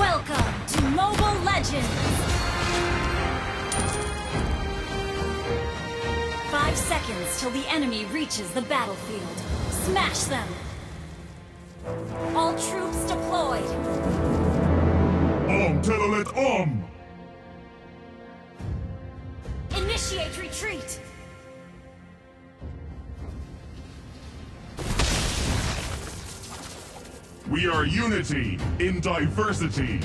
Welcome to Mobile Legends! 5 seconds till the enemy reaches the battlefield. Smash them! All troops deployed! Telolet Initiate retreat! We are unity in diversity.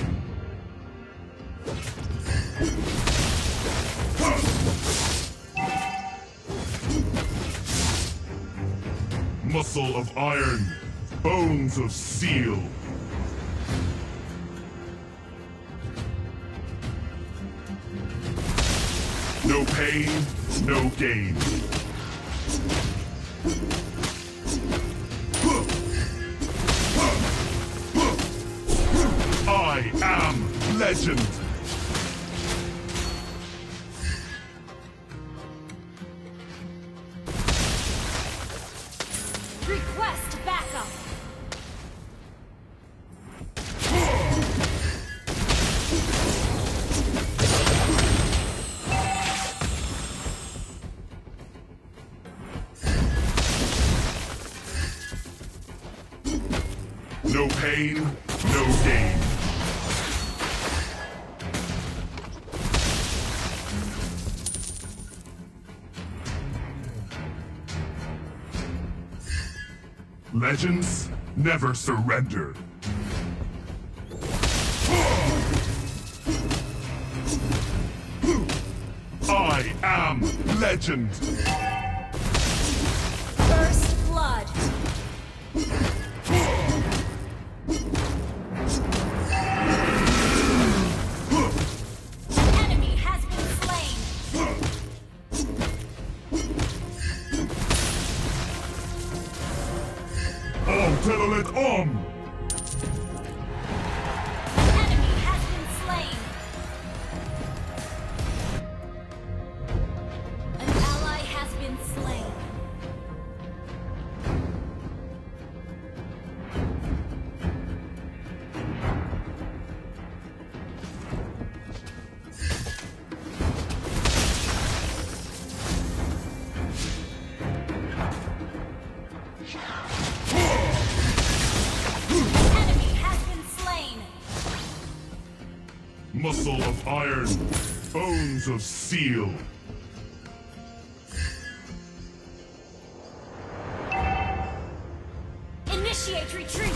Muscle of iron, bones of steel. No pain, no gain. I am legend. Request backup! No pain, no gain. Legends never surrender. I am legend. First blood! Enemy has been slain! Telolet Enemy has been slain! An ally has been slain. Enemy has been slain! Muscle of iron, bones of steel. Initiate retreat!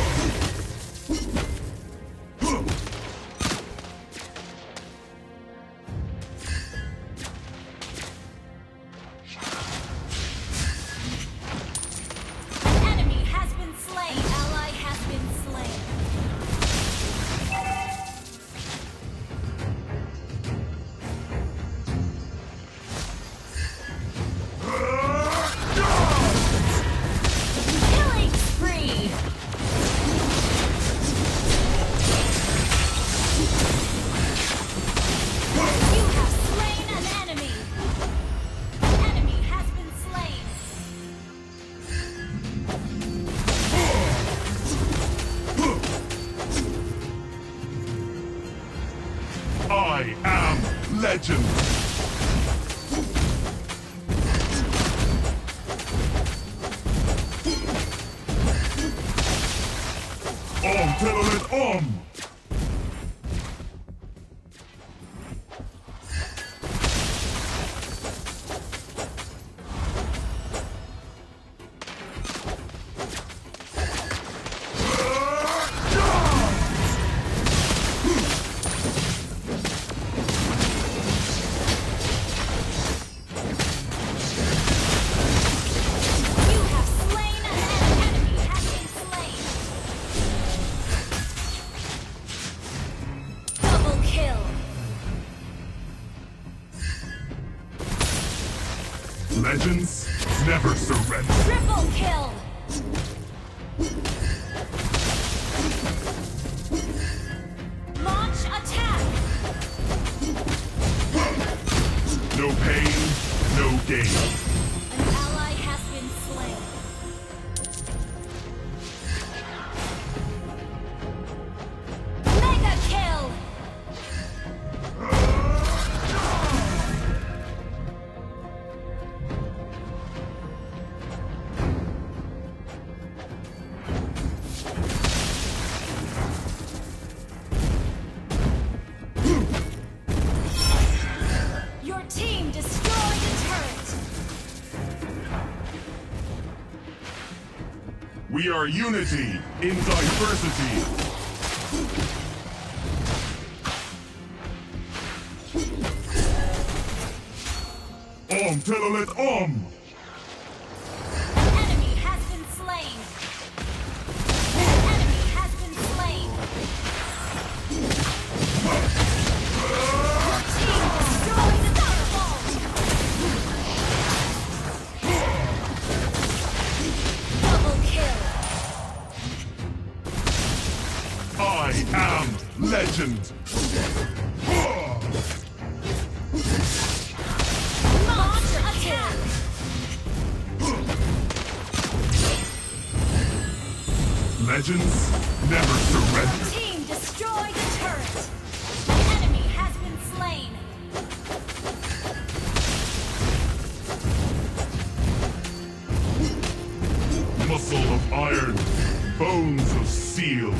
Enemy has been slain! Ally has been slain! Killing spree! You have slain an enemy! Enemy has been slain! I am legend. Telolet You have slain an enemy has been slain! Double kill! Legends never surrender. Triple kill! Launch attack! No pain, no gain. An ally has been slain. Mega We are unity in diversity. Telolet Om! An enemy has been slain. An enemy has been slain. Your team destroyed the Thunderbolt. Double kill. I am legend! Monster attack. Legends never surrender. Team destroyed the turret. An enemy has been slain. Muscle of iron, bones of steel.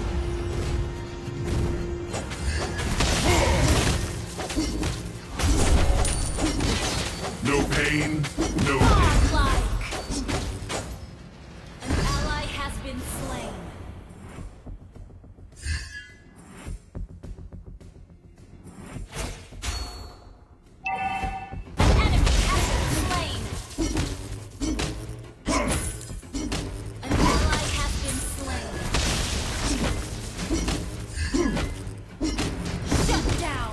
No pain, no gain. Godlike. An ally has been slain. An enemy has been slain. An ally has been slain. Shut down.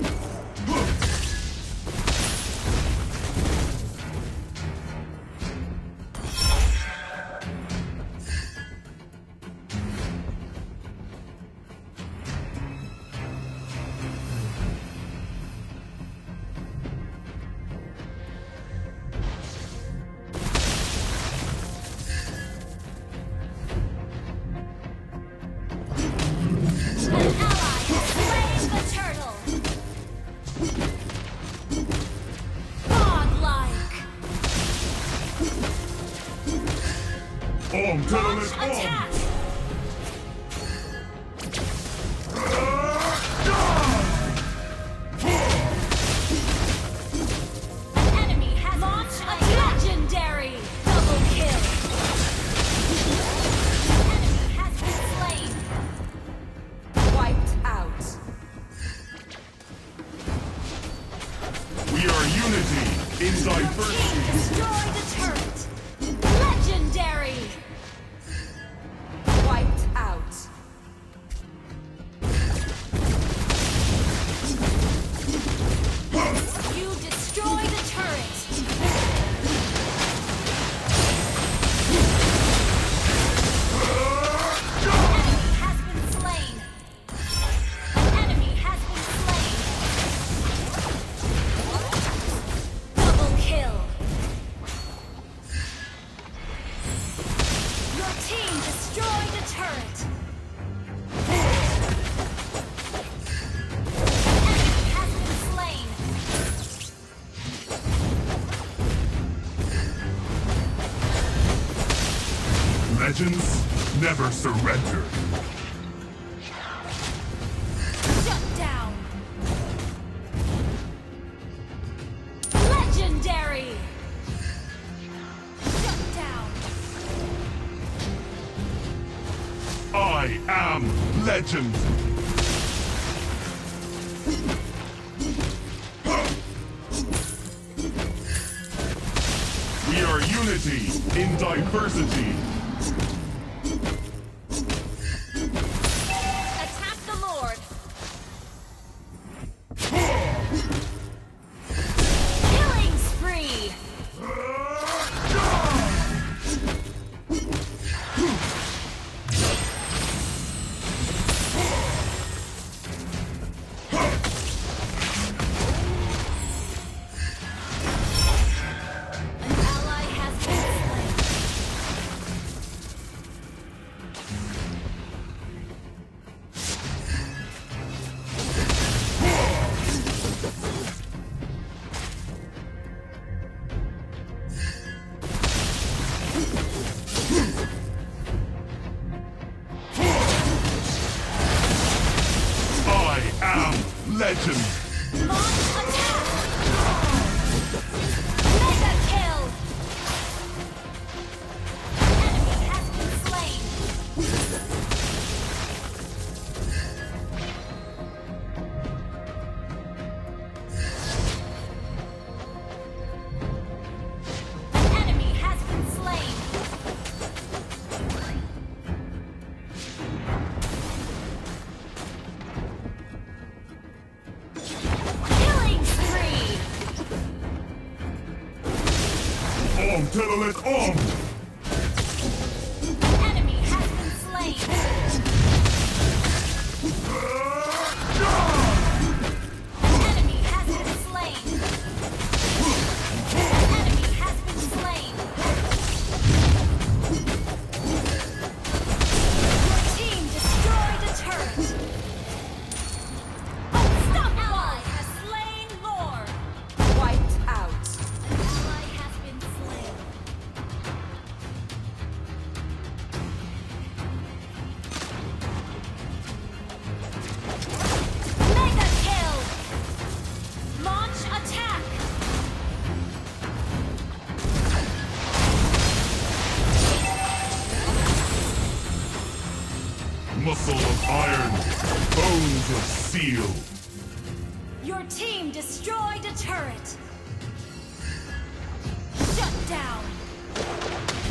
An ally has slain the turtle. Godlike. Telolet Launch Om! attack. An enemy has launched a legendary double kill. An enemy has been slain. Wiped out. We are unity in Team diversity. destroyed the turret. Legendary. Wiped out. You destroyed the turret. Enemy has been slain. Enemy has been slain. Double kill. Your team destroyed the turret. Enemy has been slain. Legends never surrender. Shut down. Legendary. Shut down. I am legend. We are unity in diversity. Attack the Lord. Killing spree. An ally has been slain. I am legend. Launch attack. Mega kill. Enemy has been slain. Turtlet on! Enemy has been slain. Enemy has been slain. Enemy has been slain. Your team destroyed a turret. Unstoppable! Ally has slain Lord. Wiped out. An ally has been slain. Mega kill! Launch attack! Muscle of iron, bones of steel. Your team destroyed a turret. Shut down.